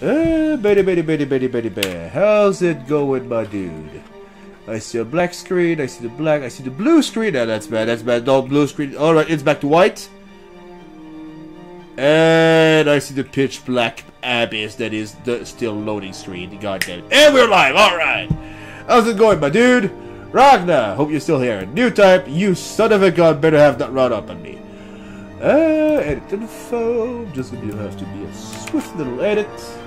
Betty. How's it going, my dude? I see a black screen, I see the black, I see the blue screen. No, that's bad, no blue screen. Alright, it's back to white. And I see the pitch black abyss that is the still loading screen. God damn it. And we're live, alright! How's it going, my dude? Ragnar, hope you're still here. New type, you son of a gun, better have that run up on me. Edit info. Just gonna have to be a swift little edit.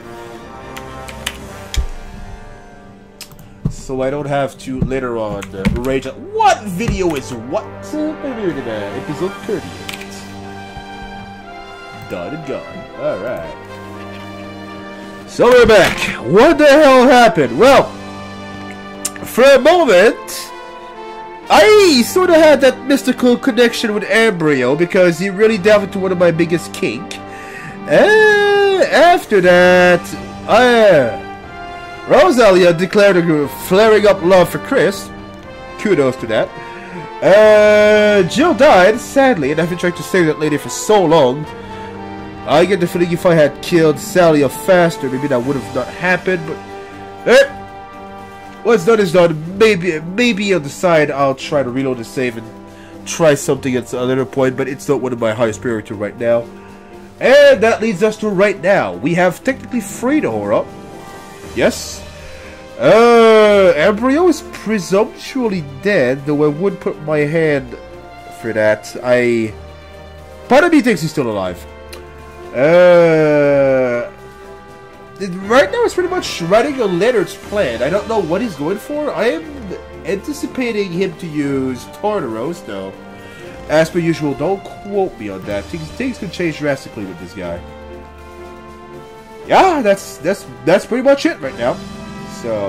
So I don't have to later on rage at what video is what? Episode 38. Done and gone. Alright. So we're back. What the hell happened? Well, for a moment, I sort of had that mystical connection with Embryo because he really delved into one of my biggest kink. And after that, Rosalia declared a flaring up love for Chris. Kudos to that. Jill died, sadly, and I've been trying to save that lady for so long. I get the feeling if I had killed Salia faster, maybe that would have not happened, but what's done is done. Maybe on the side I'll try to reload the save and try something at another point, but it's not one of my highest priority right now. And that leads us to right now. We have technically freed Ahura. Yes. Embryo is presumptually dead, though I would put my hand for that. Part of me thinks he's still alive. Right now it's pretty much running on Leonard's plan. I don't know what he's going for. I am anticipating him to use Tartaros, though. As per usual, don't quote me on that. Things could change drastically with this guy. Yeah, that's pretty much it right now. So,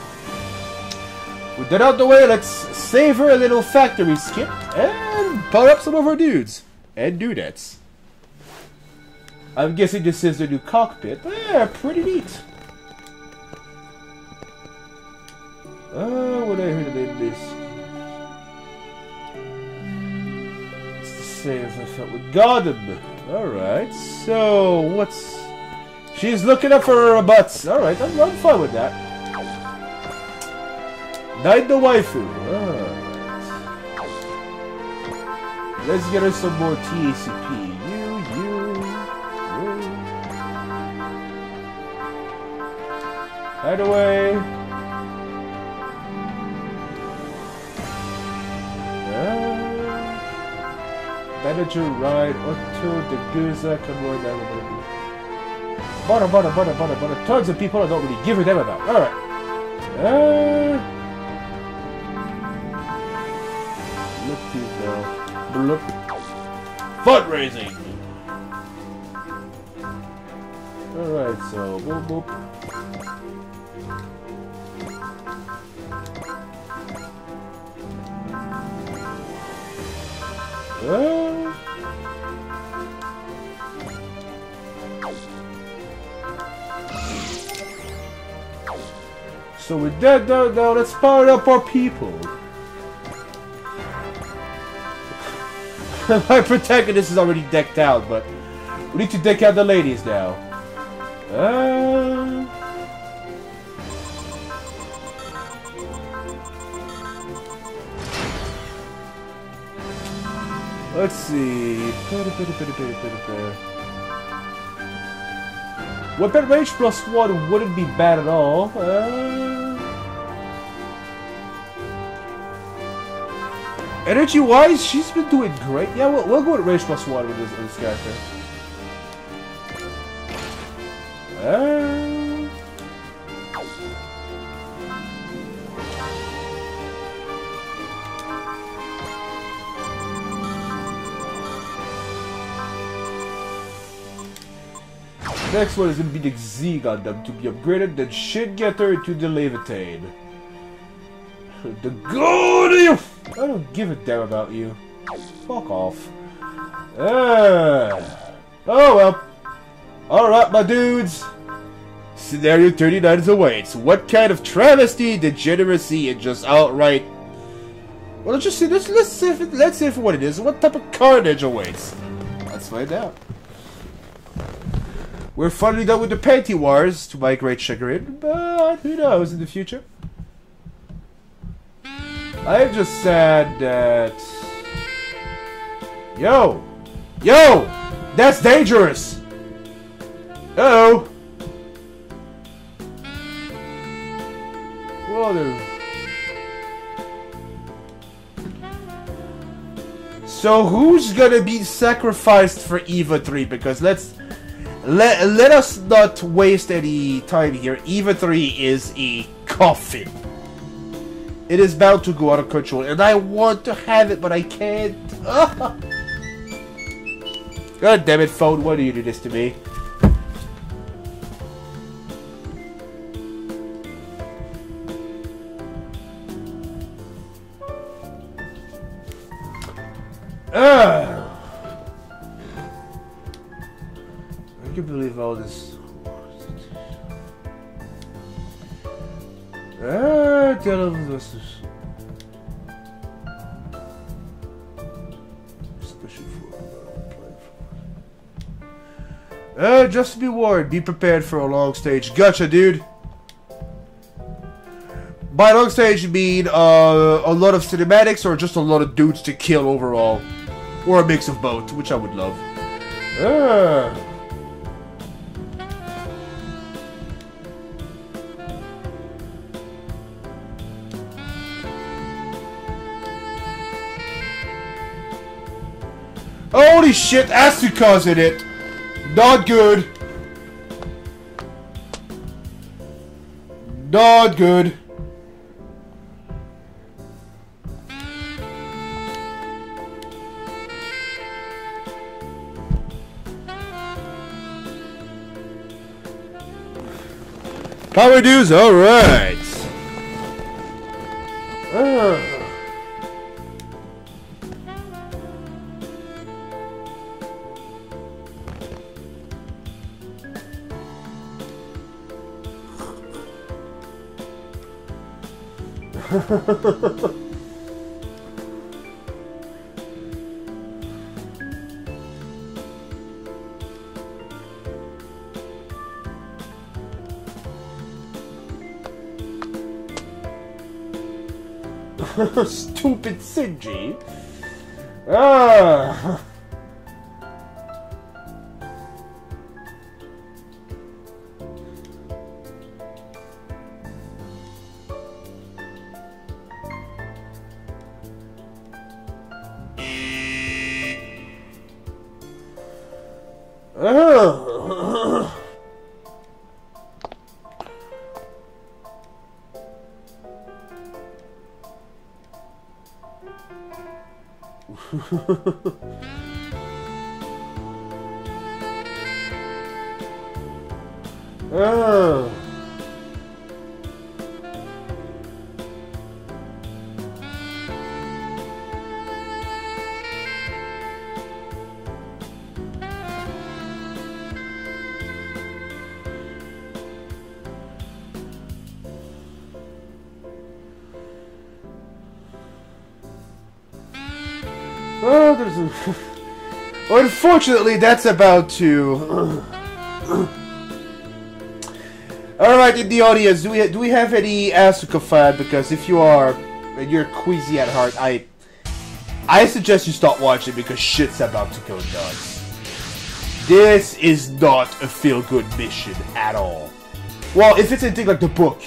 with that out of the way, let's savor a little factory skip and power up some of our dudes and dudettes. I'm guessing this is the new cockpit. Yeah, pretty neat. What I heard about this. It's the same as I felt with Gotham. Alright, so what's... She's looking up for her butts. Alright, I'm fine with that. Knight the waifu. Alright. Let's get her some more TACP. Right away. Manager ride Otto the Guza convoy down the butter. Tons of people I don't really give a damn about. Alright. Look. Fundraising. Alright, so boop. So with that now let's power up our people. My protagonist is already decked out, but we need to deck out the ladies now. Let's see. Weapon range +1 wouldn't be bad at all. Energy wise, she's been doing great. Yeah, we'll go with range +1 with this character. Next one is going to be the Z Gundam to be upgraded, then Shin Getter to the Levitate. The golly! I don't give a damn about you. Fuck off. Oh well. Alright, my dudes. Scenario 39 awaits. What kind of travesty, degeneracy, and just outright... Well, let's just see. Let's see for what it is. What type of carnage awaits? Let's find out. We're finally done with the panty wars, to my great chagrin, but who knows in the future. I am just sad that... Yo! Yo! That's dangerous! Uh-oh! Whoa. So who's gonna be sacrificed for Eva 3? Because let us not waste any time here. Eva 3 is a coffin. It is bound to go out of control, and I want to have it, but I can't. God damn it, phone! Why do you do this to me? I can't believe all this. Tell them this is special for just be warned, be prepared for a long stage. Gotcha, dude. By long stage, you mean a lot of cinematics or just a lot of dudes to kill overall? Or a mix of both, which I would love. Holy shit, Asuka's in it! Not good. Not good. Power dues, alright. Stupid Sinji. Unfortunately, that's about to. Alright, in the audience, do we have any Asuka fan? Because if you are, and you're queasy at heart, I suggest you stop watching because shit's about to go nuts. This is not a feel-good mission at all. Well, if it's anything like the book.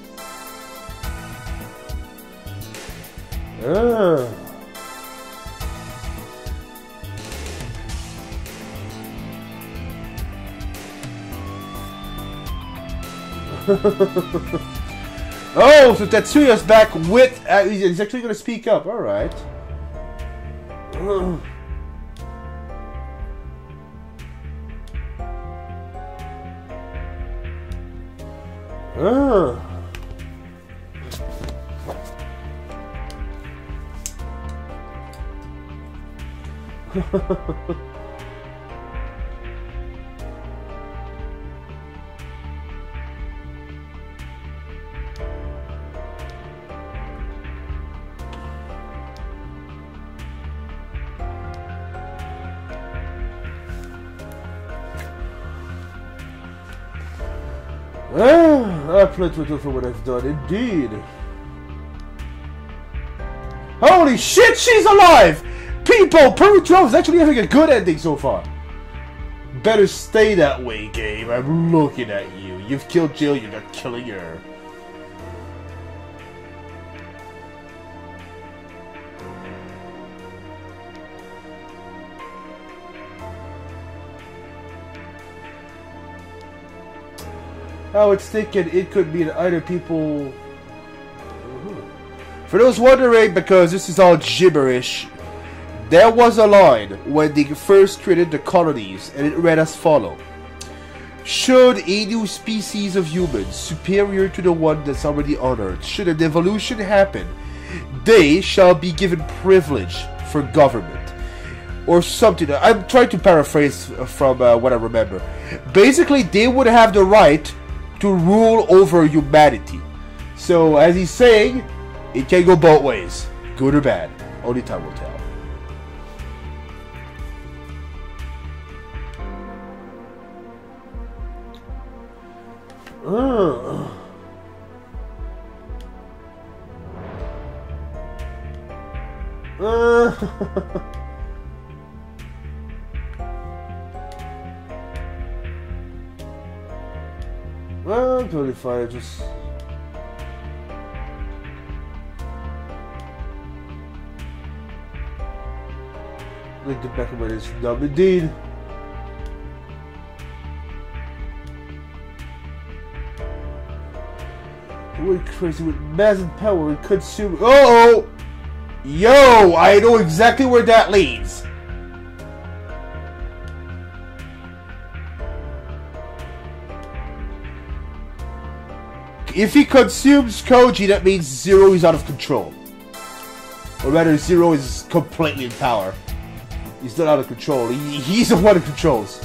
Oh, so Tetsuya's back with... he's actually going to speak up. Alright. I pledge with her for what I've done, indeed. Holy shit, she's alive! People, Perfect Trough is actually having a good ending so far. Better stay that way, game. I'm looking at you. You've killed Jill, you're not killing her. I was thinking it could be either people... For those wondering, because this is all gibberish, there was a line when they first created the colonies, and it read as follows. Should a new species of humans, superior to the one that's already on Earth, should an evolution happen, they shall be given privilege for government. Or something. I'm trying to paraphrase from what I remember. Basically, they would have the right to rule over humanity. So, as he's saying, it can go both ways. Good or bad. Only time will tell. Well, I'm totally fine. Just like the back of my head is numb indeed. We're crazy with massive power and consume. Oh! Yo! I know exactly where that leads. If he consumes Koji, that means Zero is out of control. Or rather, Zero is completely in power. He's not out of control. He's the one who controls.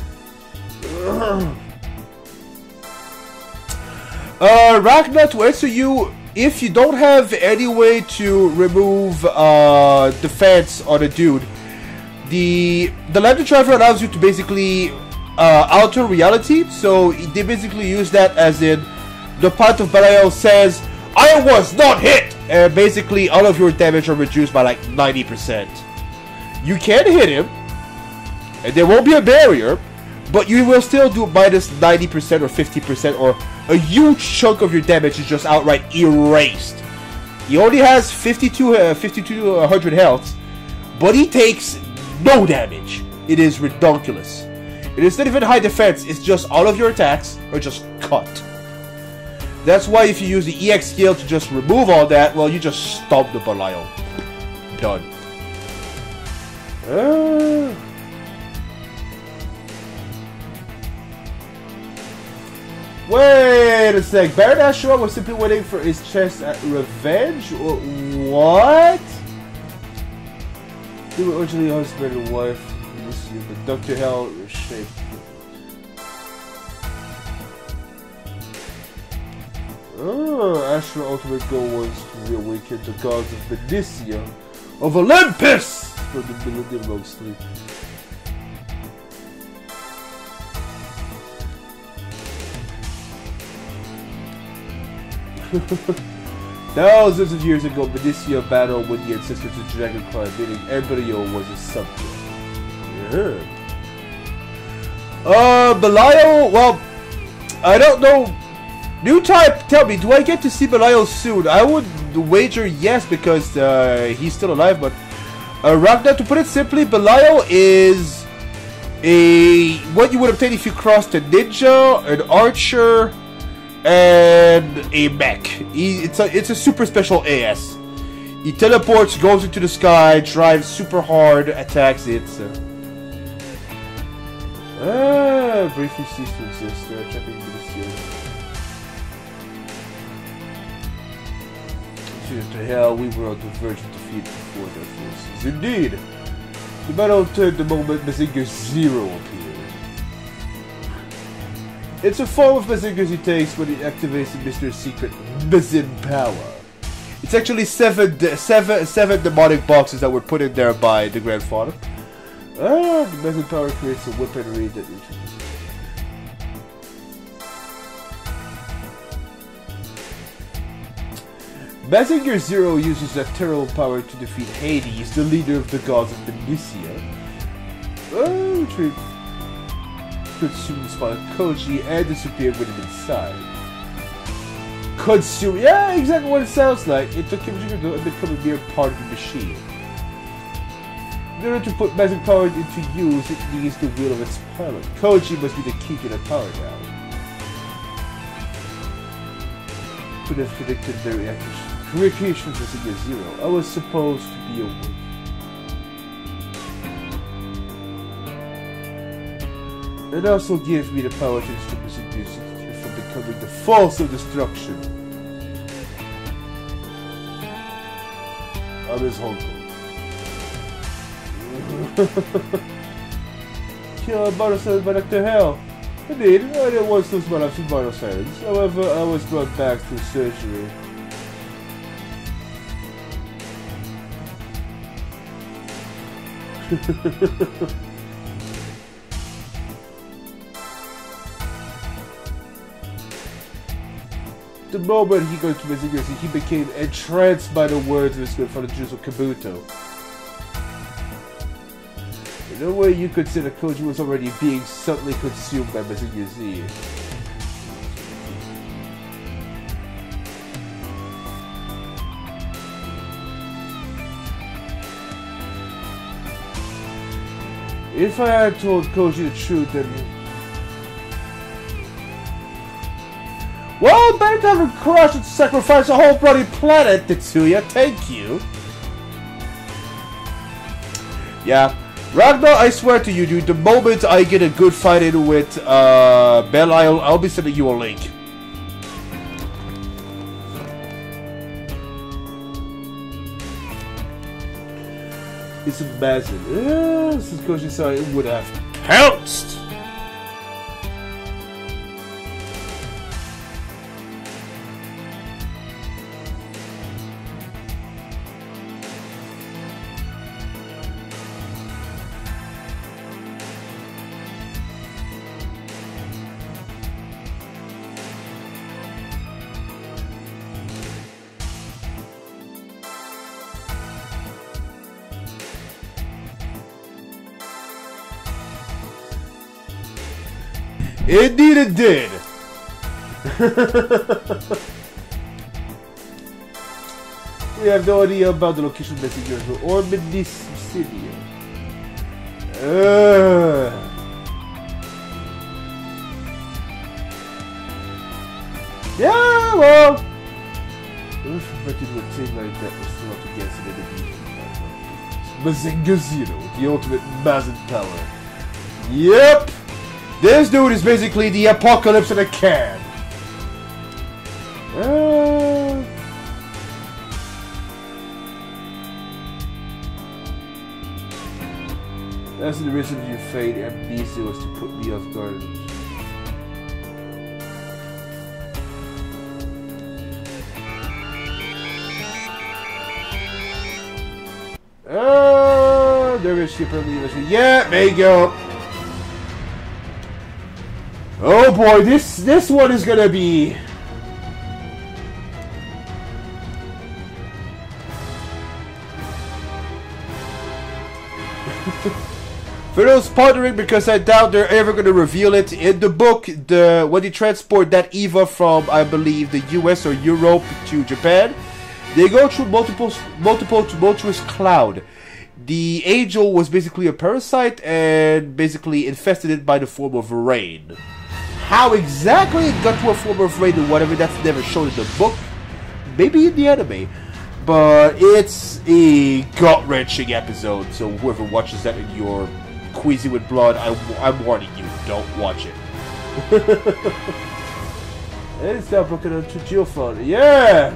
Ragnar, to answer you, if you don't have any way to remove defense on a dude, the Lambda Driver allows you to basically alter reality. So they basically use that as in the part of Belial says, I was not hit! And basically all of your damage are reduced by like 90%. You can hit him, and there won't be a barrier, but you will still do minus 90% or 50%, or a huge chunk of your damage is just outright erased. He only has 5200 health, but he takes no damage. It is ridiculous. It is not even high defense, it's just all of your attacks are just cut. That's why if you use the EX skill to just remove all that, well, you just stomp the Belial. Done. Wait a sec. Baron Ashura was simply waiting for his chance at revenge? What? They were originally husband and wife. But Dr. Hell shaped. Ashura's ultimate goal was to reawaken the gods of Medicia, of Olympus, from the Millennium Long Sleep. Thousands of years ago, Medicia battled with the ancestors of Dragonclaw, meaning Embryo was a subject. Belial, well, I don't know. New type, tell me, do I get to see Belial soon? I would wager yes, because he's still alive, but Ragnar, to put it simply, Belial is what you would obtain if you crossed a ninja, an archer, and a mech. It's a super special AS. He teleports, goes into the sky, drives super hard, attacks it. Briefly ceased to exist. Checking into the seal. To hell, we were on the verge of defeat before their forces. Indeed! The battle turned the moment Mazinger Zero appeared. It's a form of Mazinger's he takes when he activates Mr. Secret Mazin power. It's actually seven demonic boxes that were put in there by the grandfather. The Mazin power creates a weaponry that introduces. Mazinger Zero uses that terrible power to defeat Hades, the leader of the gods of Benicia. Retrieve. Consume the spot of Koji and disappear with him inside. Consume. Yeah, exactly what it sounds like. It took him to become a mere part of the machine. In order to put magic power into use, it needs the will of its pilot. Koji must be the key to the power now. Could have predicted the reaction to Mazinger Zero. I was supposed to be awake. It also gives me the power to stop Mazinger from becoming the force of destruction. I'm his uncle. Kill a vital silence back to hell. Indeed, I didn't once lose my life to vital silence. However, I was brought back through surgery. The moment he got to Mazinger, he became entranced by the words of his good father Juzo Kabuto. In a way, you could say that Koji was already being subtly consumed by Mazinger Z. If I had told Koji the truth, then... Well, better to have crushed and sacrifice a whole bloody planet, Tetsuya. Thank you. Yeah. Ragnar, I swear to you, dude, the moment I get a good fight in with Bell, I'll be sending you a link. It's amazing. Yeah, this is Koji saw it would have pounced. Indeed it did! We have no idea about the location of Mazinger or Benicia. Yeah, well... If Martin would say like that, we're still up against an enemy. Mazinger Zero, the ultimate Mazin power. Yep! This dude is basically the apocalypse in a can. That's the reason you fade amnesia was to put me off guard. There is ship early. Yeah, there you go. Oh boy, this one is gonna be... For those pondering, because I doubt they're ever gonna reveal it, in the book, when you transport that Eva from, I believe, the US or Europe to Japan, they go through multiple tumultuous cloud. The angel was basically a parasite and basically infested it by the form of rain. How exactly it got to a form of rain or whatever, that's never shown in the book. Maybe in the anime. But it's a gut-wrenching episode, so whoever watches that and you're queasy with blood, I'm warning you, don't watch it. And it's now broken onto Geophone. Yeah!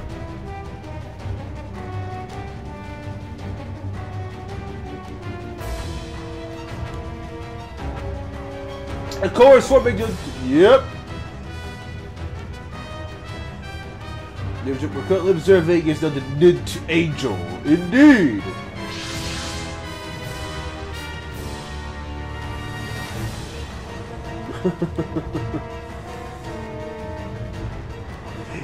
Of course, what big deal? Yep. We're currently observing is now the Nint Angel. Indeed.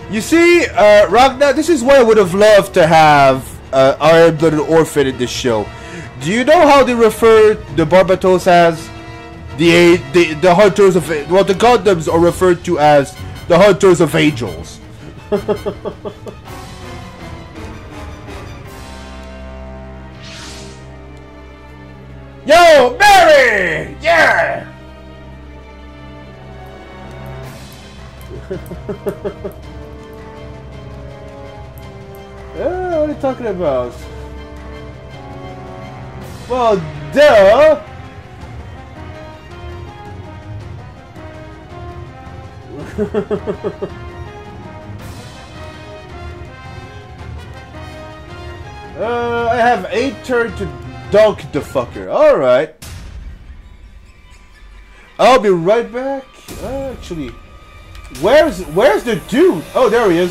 You see, Ragnar, this is why I would have loved to have Iron-Blooded Orphan in this show. Do you know how they refer the Barbatos as the Hunters of... Well, the Gundams are referred to as the Hunters of Angels. Yo, Mary! Yeah! What are you talking about? Well, duh! I have 8 turn to dunk the fucker. Alright. I'll be right back. Actually, where's the dude? Oh, there he is.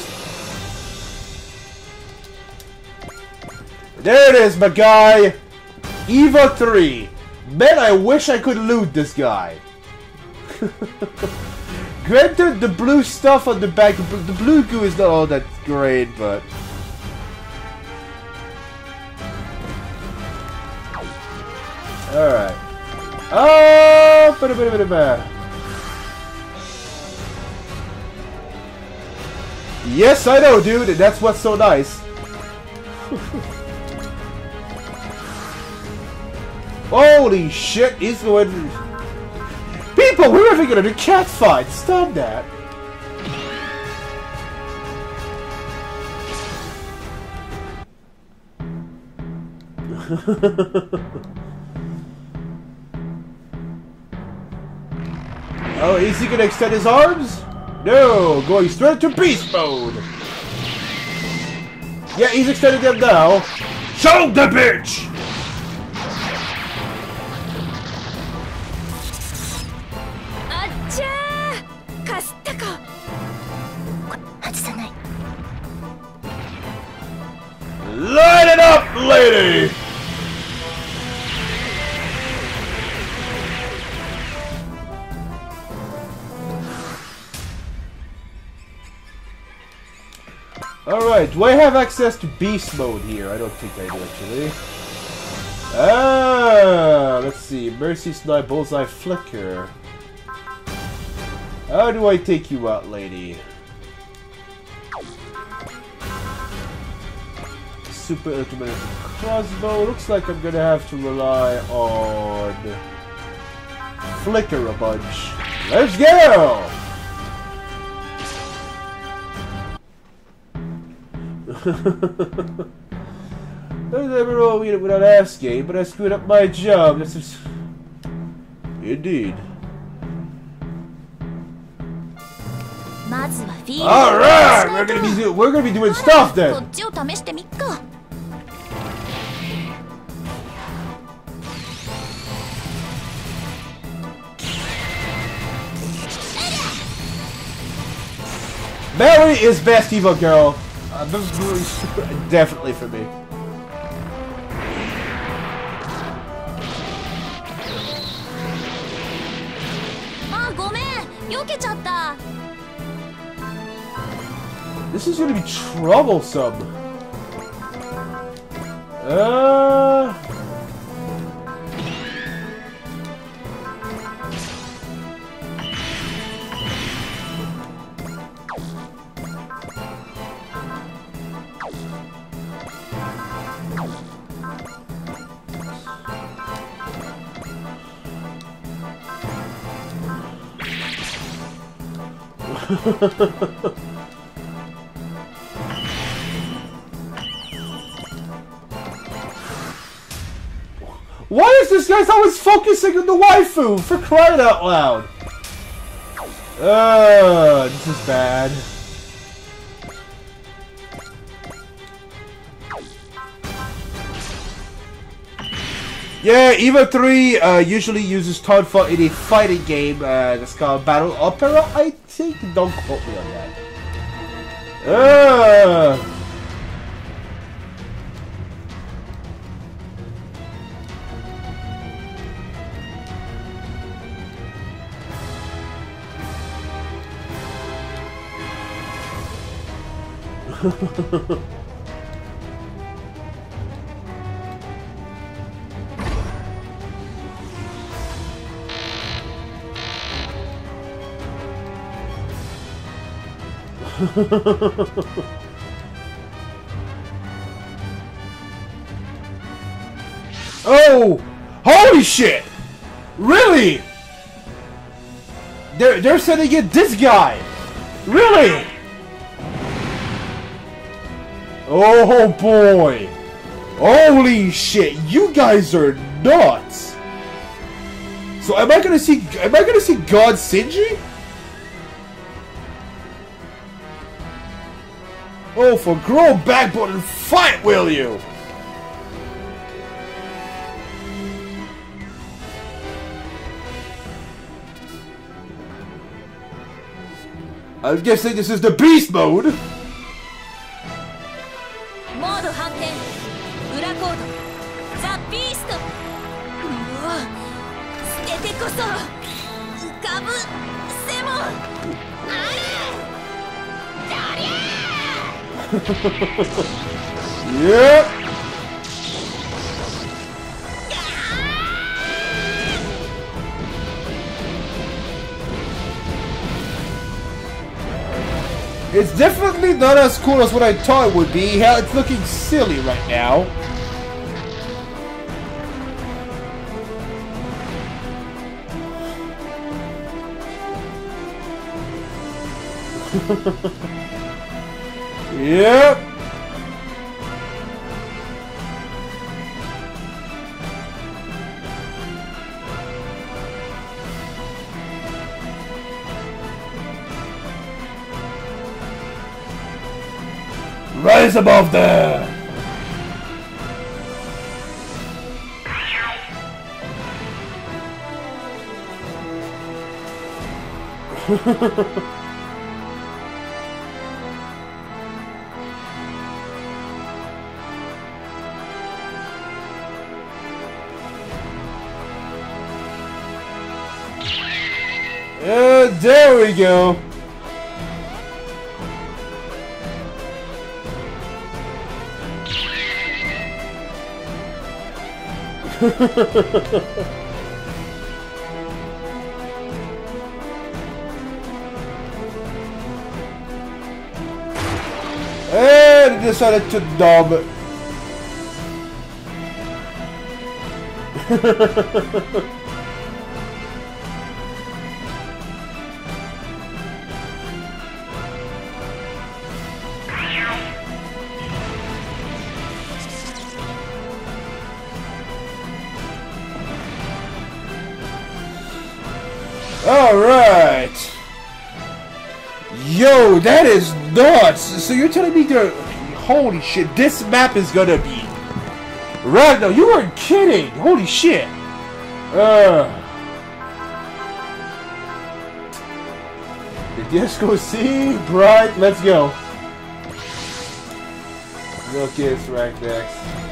There it is, my guy. Eva 3. Man, I wish I could loot this guy. Granted, the blue stuff on the back, the blue goo is not all that great, but... Alright. Oh, yes, I know, dude, and that's what's so nice. Holy shit, he's going... People, we're having a cat fight. Stop that. Oh, is he gonna extend his arms? No, going straight to beast mode. Yeah, he's extended them now. Show the bitch! Light it up, lady! Alright, do I have access to beast mode here? I don't think I do, actually. Let's see. Mercy Snipe, Bullseye, Flicker. How do I take you out, lady? Super automatic crossbow. Looks like I'm gonna have to rely on Flicker a bunch. Let's go! Don't ever roll without asking, but I screwed up my job. This is indeed. Alright! We're gonna be doing stuff then! Mary is best evil girl. Definitely for me. This is gonna be troublesome. Why is this guy always focusing on the waifu? For crying out loud! This is bad. Yeah, Eva 3 usually uses Tonfa in a fighting game that's called Battle Opera, I think. Don't quote me on that. Oh! Holy shit! Really? They're sending it this guy! Really? Oh boy! Holy shit! You guys are nuts! So am I gonna see God Shinji? Oh, for grow backbone and fight, will you? I'm guessing this is the beast mode. Mode 反転裏コードザ・ビースト。うわ、捨ててこそ浮かぶセモン。あれじゃりゃ Yep. It's definitely not as cool as what I thought it would be. Hell, it's looking silly right now. Yep. Rise above there! There we go! And decided to dub. Alright! Yo, that is nuts! So you're telling me there... Holy shit, this map is gonna be... Ragnar, you weren't kidding! Holy shit! The disco C? Right, let's go. Okay, it's right next.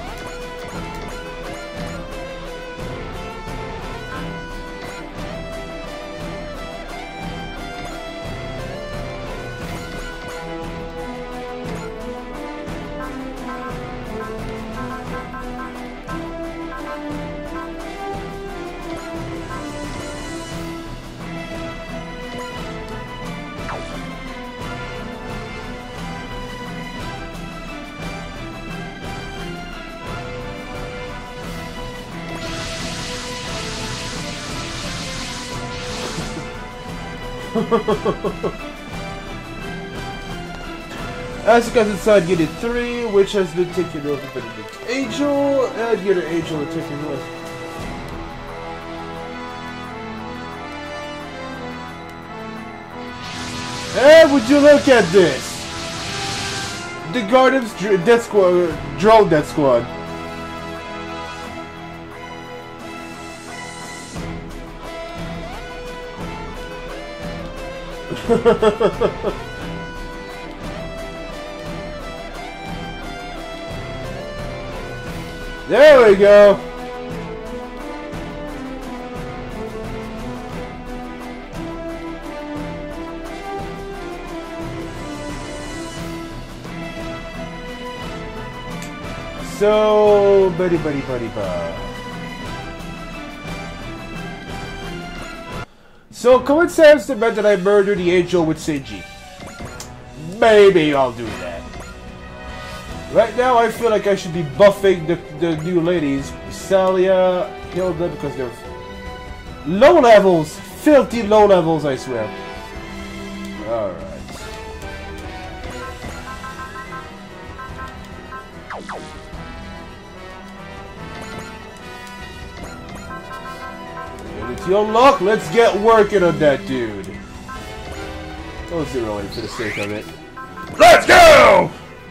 Asuka's inside Unit 3, which has been taken over by the Angel, and Unit Angel are taken over. And would you look at this? The Guardians Death Squad, Drone Death Squad. There we go. So, buddy. So, coincidence the meant that I murdered the angel with Shinji. Maybe I'll do that. Right now, I feel like I should be buffing the new ladies. Salia, Hilda, because they're low levels. Filthy low levels, I swear. Alright. It's your luck. Let's get working on that dude. Oh, zero in for the sake of it. Let's go!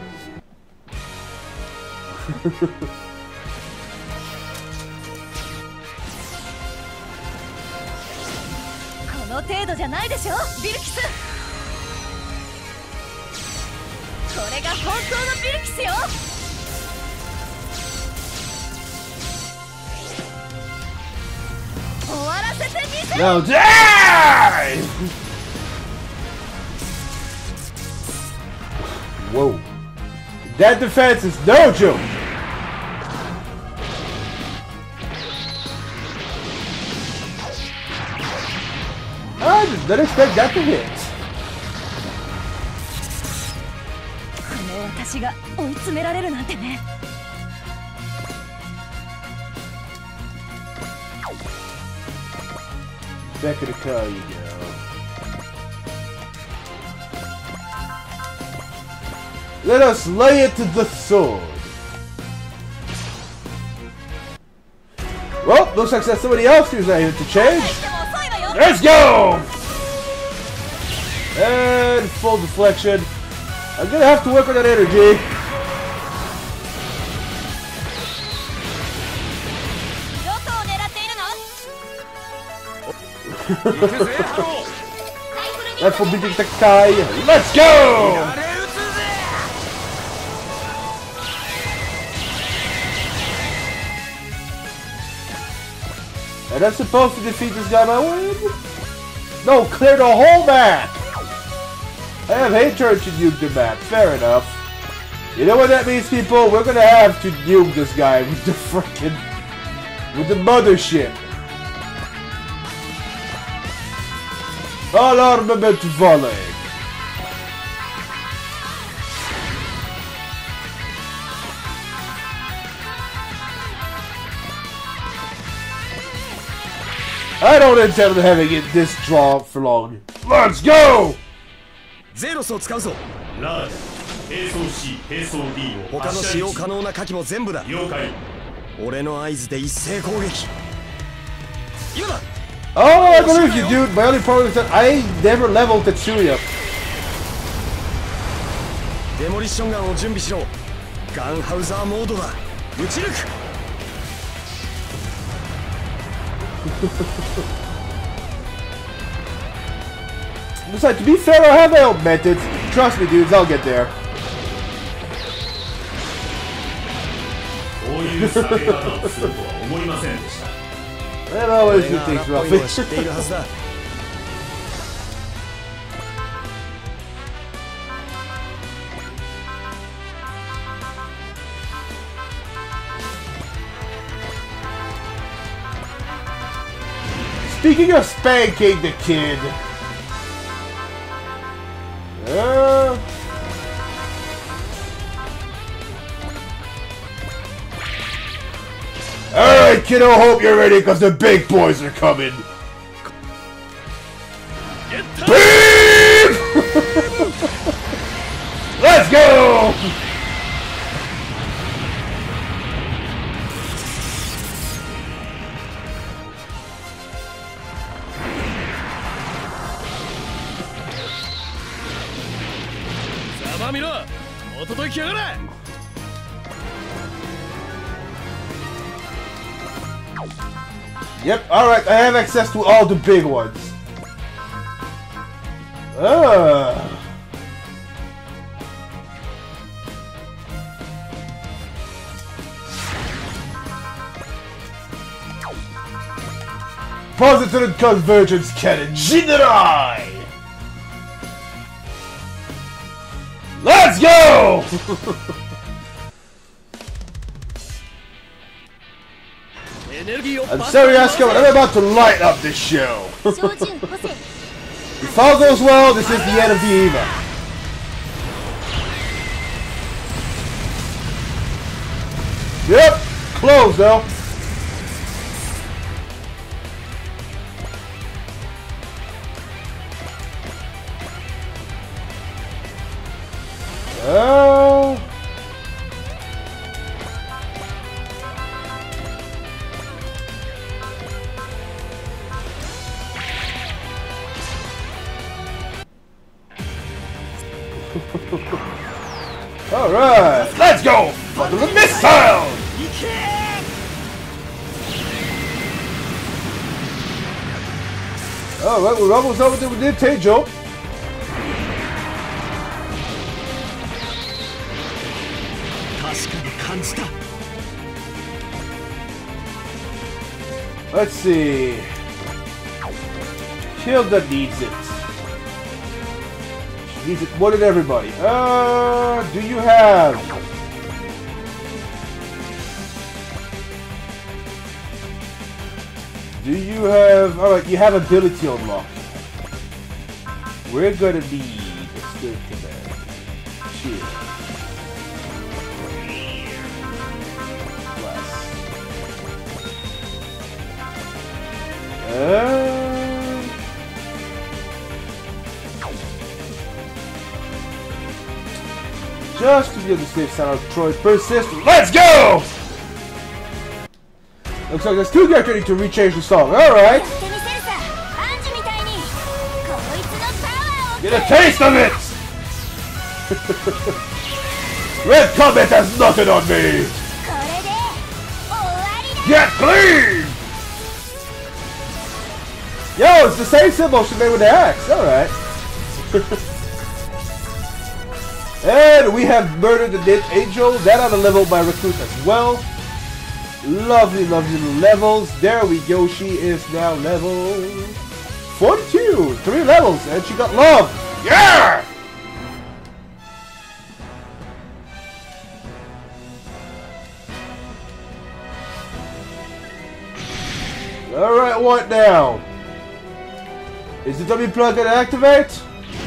この程度じゃないでしょ、ビルキス。これが本当のビルキスよ。終わらせてみせ。 Now die! Whoa. That defense is no joke. I didn't expect that to hit. この私が追い詰められるなんてね。 Back of the car you go. Let us lay it to the sword. Well, looks like that's somebody else who's not here to change. Let's go! And full deflection. I'm gonna have to work on that energy. That's for beating the Kai. Let's go! And I'm supposed to defeat this guy by win? No, clear the whole map! I have hate turn to nuke the map, fair enough. You know what that means, people? We're gonna have to nuke this guy with the frickin' with the mothership. All armament volley. I don't intend on having it this draw for long. Let's go! ゼロスを使うぞ。ラージ、並走 C、並走 D を他の使用可能な火器も全部だ。了解。俺の合図で一斉攻撃。今だ。 Oh, I believe you, dude. My only problem is that I never leveled Tetsuya. デモリッションガンを準備しろ。ガンハウザーモードだ。撃ち抜く。 Besides, to be fair, I have my own methods. Trust me, dudes, I'll get there. I always do things roughly. Speaking of spanking the kid. Alright, kiddo, hope you're ready because the big boys are coming. Beep! Let's go! Yep, alright, I have access to all the big ones. Positive convergence cannon, Jinrai! Let's go! I'm sorry, Asuka, but I'm about to light up this show. If all goes well, this is the end of the EVA. Yep, close though. Oh. Alright, let's go! Bundle of missiles! Alright, we're almost over to the TETACLE. Let's see. Hilda needs it. She needs it more than everybody. Do you have? Alright, you have ability unlocked. We're gonna need a skill command. Cheers. Just to be on the safe side of Troy's persist. Let's go! Looks like there's two characters need to rechange the song. Alright. Get a taste of it! Red Comet has nothing on me! Get clean! Yo, it's the same symbol she made with the axe. Alright. And we have murdered the dead angel. That on the level by recruit as well. Lovely, lovely levels. There we go. She is now level 42. 3 levels. And she got love. Yeah! Alright, what now? Is the W plug gonna activate?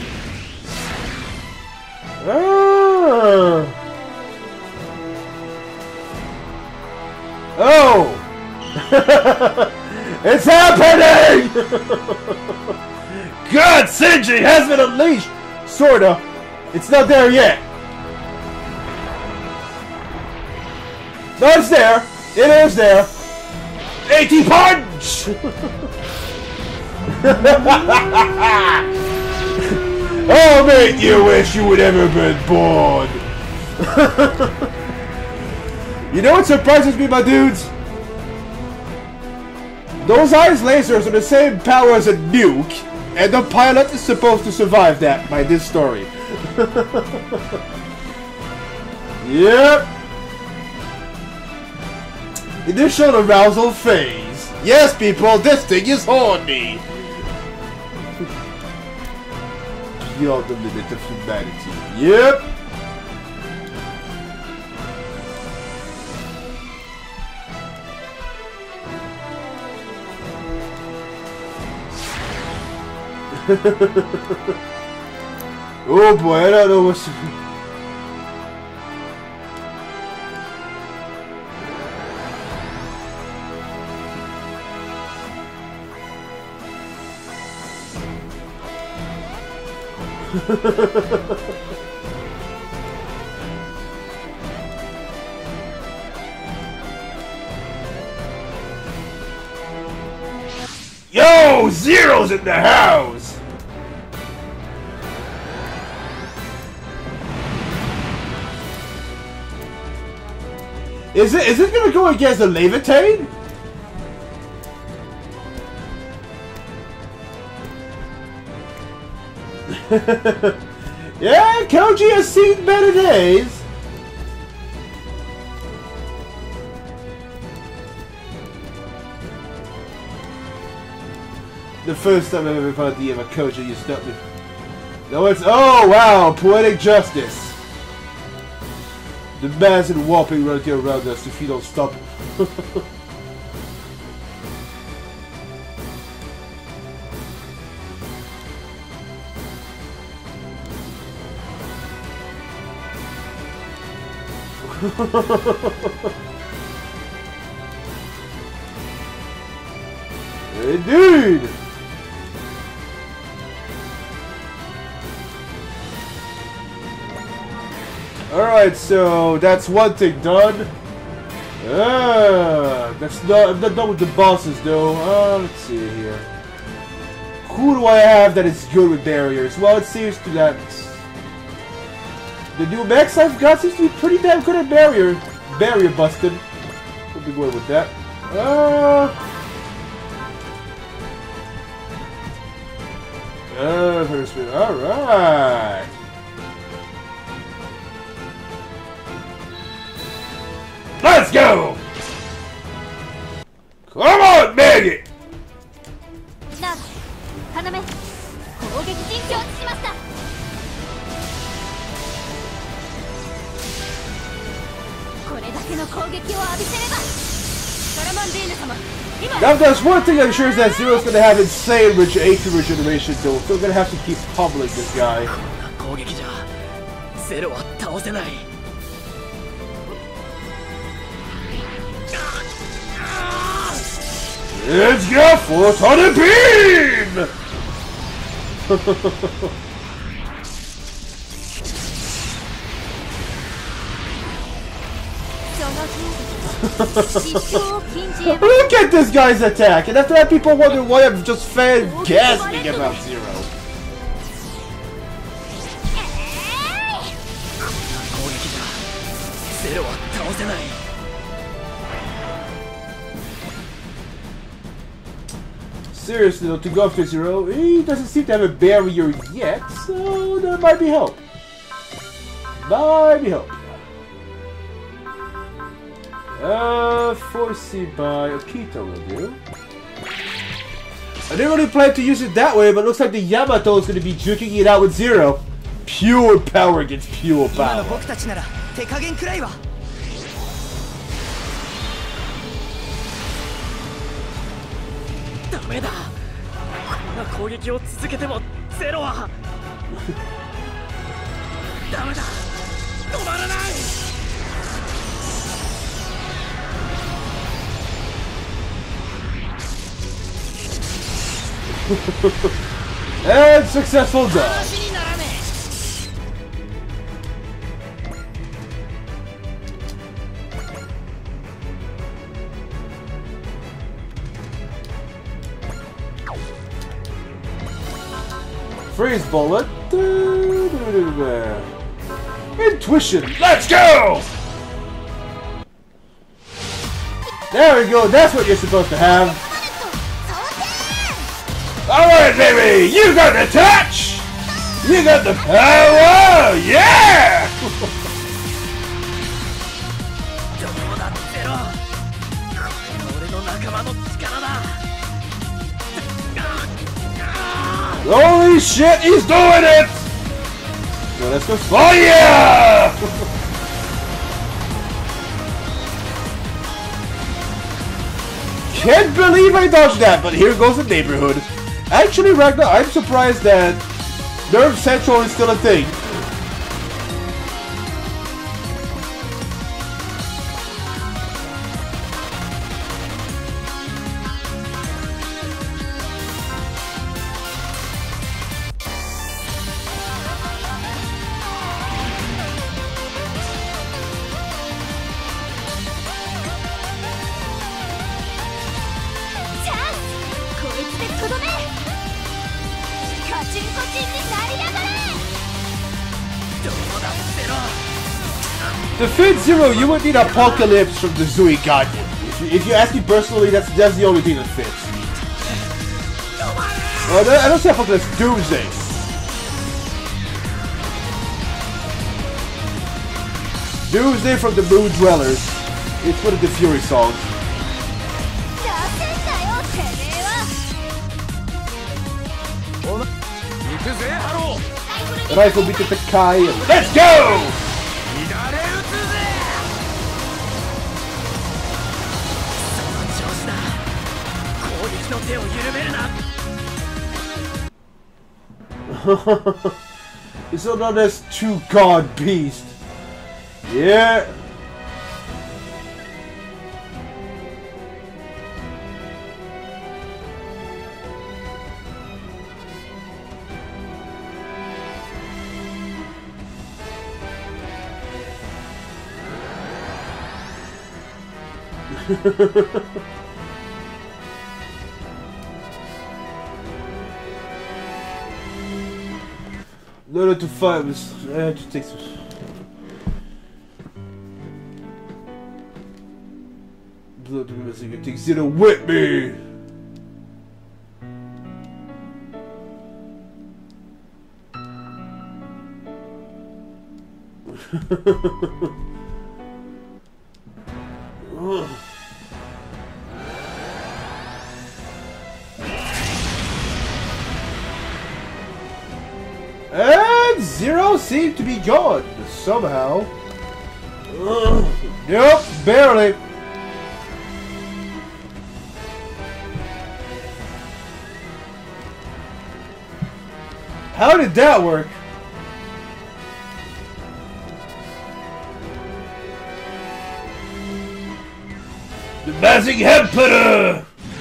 Oh! It's happening! God, Shinji has been unleashed! Sorta. It's not there yet. No, it's there. It is there. 80 punch! Oh, make you wish you would ever been born. You know what surprises me, my dudes? Those ice lasers are the same power as a nuke, and the pilot is supposed to survive that by this story. Yep. Initial arousal phase. Yes, people, this thing is horny. Beyond the limit of humanity. Yep. Oh boy, I don't know what's... Yo, Zero's in the house. Is it gonna go against the Levitate? Yeah, Koji has seen better days. The first time I've ever fought the Koji used up me. No, it's oh wow, poetic justice. The mass and warping right here around us if you don't stop. Indeed! Alright, so that's one thing done. That's not, I'm not done with the bosses though. Let's see here. Who do I have that is good with barriers? Well, it seems to that the new mechs I've got seems to be pretty damn good at barrier busting. We'll be going with that. Alright. Let's go! Come on, Maggie! Now there's one thing I'm sure is that Zero's gonna have insane HP regeneration though, so we're gonna have to keep pummeling this guy. Let's go for Thunder Beam! Look at this guy's attack, and after that people wonder why I'm just fan-gasming about Zero. Seriously though, to go after Zero, he doesn't seem to have a barrier yet, so there might be help. Foreseen by Okito will do. I didn't really plan to use it that way, but it looks like the Yamato is going to be juking it out with Zero. Pure power against pure power. And successful dodge. Freeze bullet. Intuition. Let's go! There we go. That's what you're supposed to have. Alright, baby! You got the touch! You got the power! Yeah! Holy shit, he's doing it! So let's go fire! Can't believe I dodged that, but here goes the neighborhood. Actually, Ragnar, I'm surprised that Nerve Central is still a thing. To fit Zero, you would need Apocalypse from the Zui Guardian. If you ask me personally, that's the only thing that fits. Well, I don't say Apocalypse, Doomsday. Doomsday from the Moon Dwellers. It's one of the Fury songs. Rifle beat the Kai. Let's go! It's so known as Two God Beast. Yeah. In order to fight, I had to take some. Blood Mazinger takes it with me. And Zero seemed to be gone somehow. Nope, barely. How did that work? The Mazinger head putter!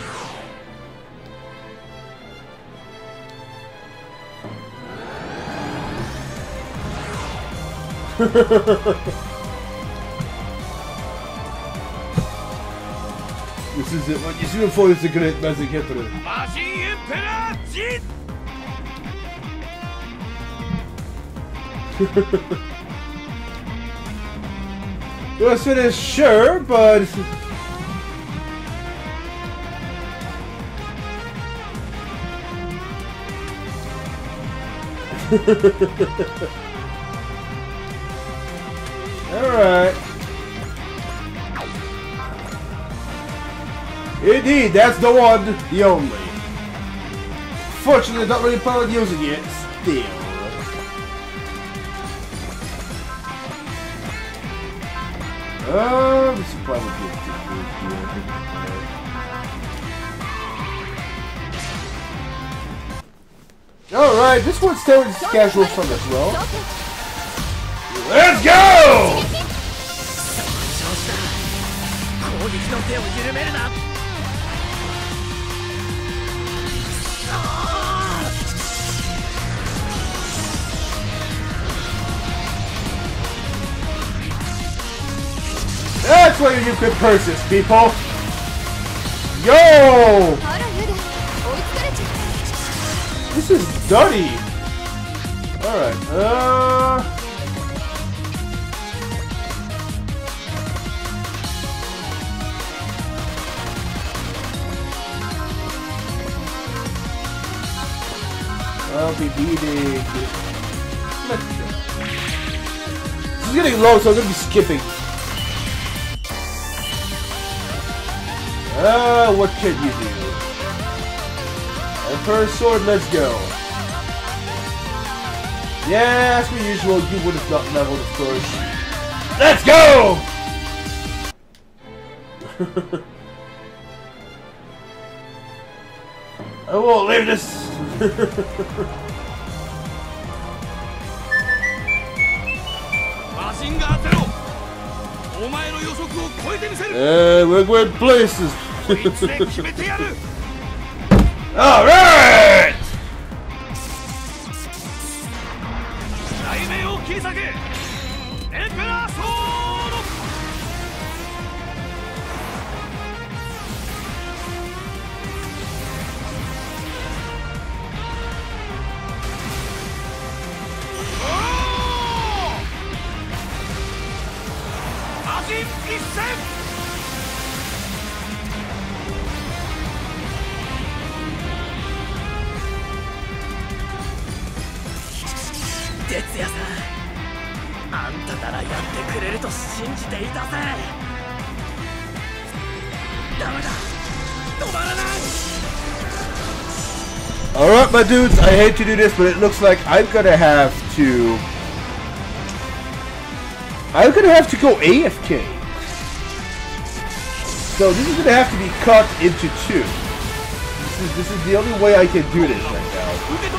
This is it. What you see before this is a great Mazinger head putter. It was finished, sure, but alright. Indeed, that's the one, the only. Fortunately, not really plan on using it still. This is probably good. Alright, this one's totally casual fun as well. Let's go! That's why you can purchase, people! Yo! This is dirty! Alright, I'll be beating. This is getting low, so I'm gonna be skipping. What can you do? Emperor Sword, let's go. Yeah, as per usual, you would have not leveled, of course. Let's go! I won't leave this. We're going places. Alright! Alright, my dudes, I hate to do this, but it looks like I'm gonna have to go AFK. So this is gonna have to be cut into two. This is the only way I can do this right now.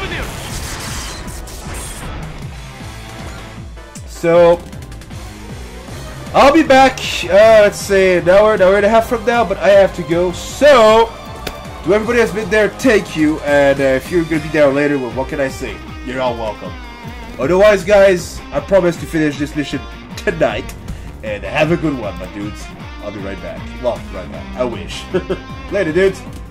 So I'll be back, let's say an hour and a half from now, but I have to go. So to everybody that's been there, thank you, and if you're gonna be there later, well, what can I say? You're all welcome. Otherwise, guys, I promise to finish this mission tonight, and have a good one, my dudes. I'll be right back. Well, right back. I wish. Later, dudes.